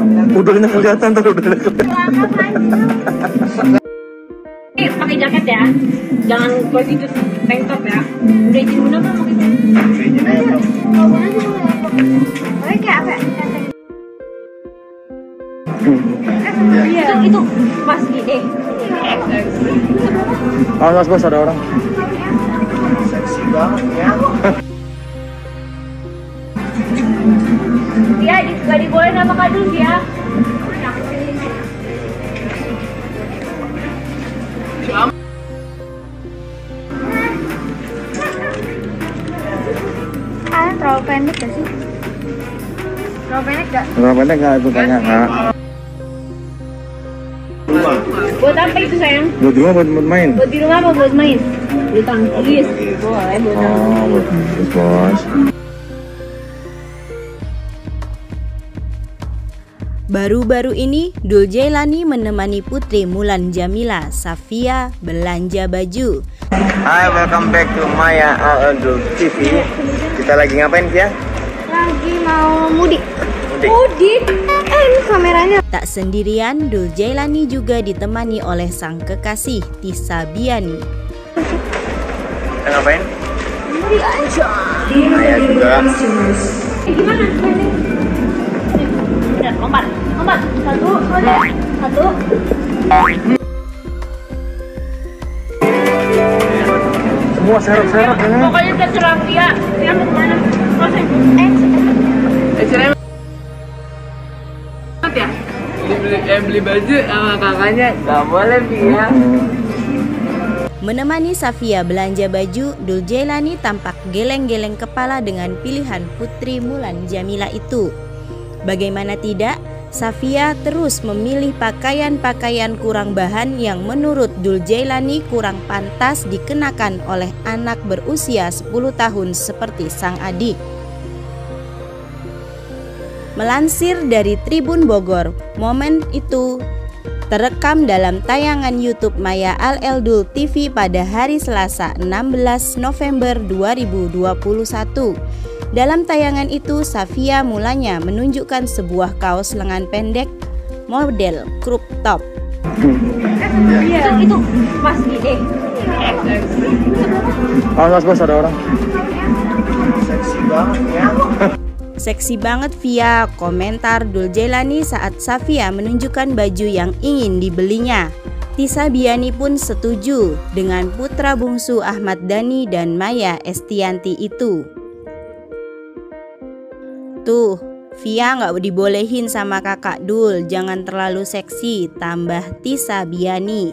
Udahnya kelihatan tuh udah. Pakai jaket ya, jangan begitu tank top ya. Udah izin Bunda belum pakai jaket? Izin aja belum. Kalau Bunda juga udah pakai. Pakai kayak apa? Iya. Itu pas gini. Awas bos, ada orang. Seksi banget ya. Dia gak dibolehin sama kadul dia. Terlalu pendek gak sih? Terlalu pendek gak? Terlalu pendek nggak itu tanya kak? Buat apa itu sayang? Buat di rumah, buat main. Buat di rumah apa buat main? Bulu tangkis. Boleh buat tangkis. Oh, buat tangkis bos. Baru-baru ini, Dul Jailani menemani putri Mulan Jamila, Safia, belanja baju. Hai, welcome back to Maya Aldul TV. Kita lagi ngapain ya? Lagi mau mudik. Mudik? Ini kameranya. Tak sendirian, Dul Jailani juga ditemani oleh sang kekasih, Tisa Biani. Kita ngapain? Mudik aja. Maya juga. Gimana? Udah, lompat. Satu. Semua serok-serok ya. Pokoknya terserah dia. Dia mau kemana? Beli baju sama kakaknya nggak boleh Via. Menemani Safia belanja baju, Dul Jailani tampak geleng-geleng kepala dengan pilihan putri Mulan Jamila itu. Bagaimana tidak, Safia terus memilih pakaian-pakaian kurang bahan yang menurut Dul Jailani kurang pantas dikenakan oleh anak berusia 10 tahun seperti sang adik. Melansir dari Tribun Bogor, momen itu terekam dalam tayangan YouTube Maya Aldul TV pada hari Selasa 16 November 2021. Dalam tayangan itu, Safia mulanya menunjukkan sebuah kaos lengan pendek model crop top. Itu pas gini. Awas bos, ada orang. Seksi banget ya. Seksi banget Via, komentar Dul Jailani saat Safia menunjukkan baju yang ingin dibelinya. Tisa Biani pun setuju dengan putra bungsu Ahmad Dhani dan Maya Estianti itu. Tuh, Via nggak dibolehin sama kakak Dul, jangan terlalu seksi, tambah Tisa Biani.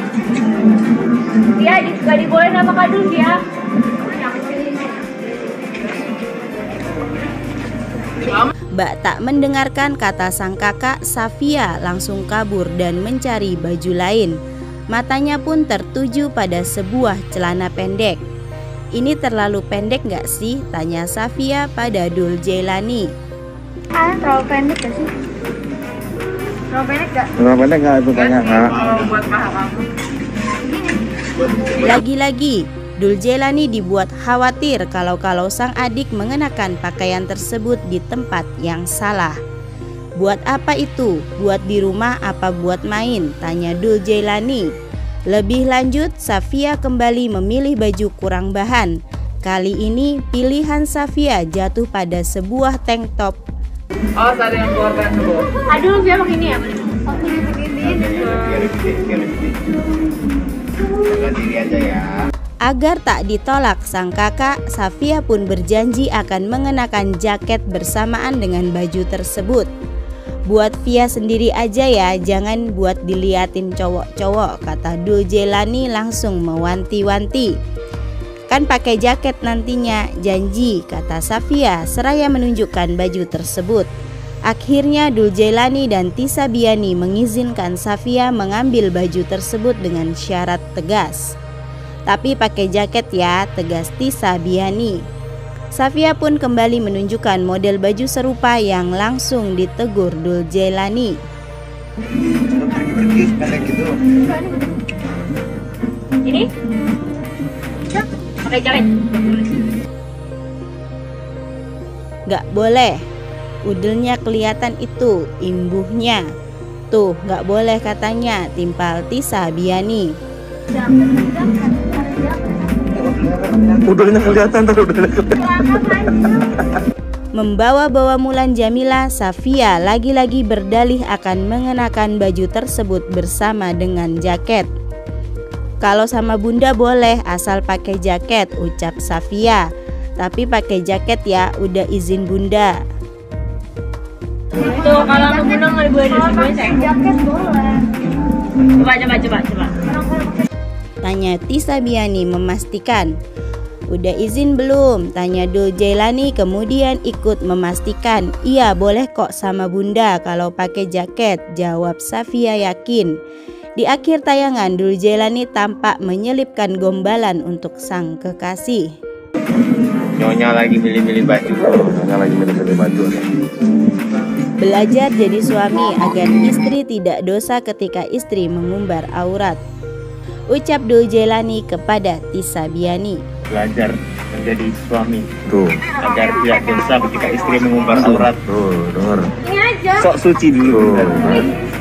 Dia gak dibolehin sama kadul dia. Mbak tak mendengarkan kata sang kakak, Safia langsung kabur dan mencari baju lain. Matanya pun tertuju pada sebuah celana pendek. Ini terlalu pendek nggak sih? Tanya Safia pada Dul Jailani. Terlalu pendek gak sih? Terlalu pendek gak? Terlalu pendek nggak itu tanya kak? Buat paha kamu. Lagi-lagi, Dul Jailani dibuat khawatir kalau sang adik mengenakan pakaian tersebut di tempat yang salah. Buat apa itu? Buat di rumah apa buat main? Tanya Dul Jailani. Lebih lanjut, Safia kembali memilih baju kurang bahan. Kali ini pilihan Safia jatuh pada sebuah tank top. Oh, ada yang keluarkan dulu. Aduh, dia pakai ini ya? Jaga diri aja ya. Agar tak ditolak sang kakak, Safia pun berjanji akan mengenakan jaket bersamaan dengan baju tersebut. Buat Via sendiri aja ya, jangan buat diliatin cowok-cowok, kata Dul Jailani langsung mewanti-wanti. Kan pakai jaket nantinya, janji, kata Safia seraya menunjukkan baju tersebut. Akhirnya Dul Jailani dan Tisa Biani mengizinkan Safia mengambil baju tersebut dengan syarat tegas. Tapi pakai jaket ya, tegas Tisa Biani. Safia pun kembali menunjukkan model baju serupa yang langsung ditegur Dul Jailani. Pergi pendek gitu. Ini? Pakai jaket. Gak boleh. udelnya kelihatan itu, imbuhnya. Tuh, nggak boleh katanya, timpal Tisa Biani. Udaranya kelihatan tuh, udaranya kelihatan. Membawa-bawa Mulan Jamila, Safia lagi-lagi berdalih akan mengenakan baju tersebut bersama dengan jaket. Kalau sama bunda boleh asal pakai jaket, ucap Safia. Tapi pakai jaket ya, udah izin bunda. Tuh kalau aku bunda nggak boleh disebut jaket boleh. Coba. Tanya Tisa Biani memastikan. Udah izin belum? Tanya Dul Jailani kemudian ikut memastikan. Iya boleh kok sama bunda kalau pakai jaket, jawab Safia yakin. Di akhir tayangan Dul Jailani tampak menyelipkan gombalan untuk sang kekasih. Nyonya lagi milih-milih baju. Belajar jadi suami agar istri tidak dosa ketika istri mengumbar aurat, ucap Dul Jailani kepada Tisa Biani. Belajar menjadi suami Tuh, agar tidak dosa ketika istri mengumbar aurat. tuh, denger. Ini aja. Sok suci dulu. Tuh.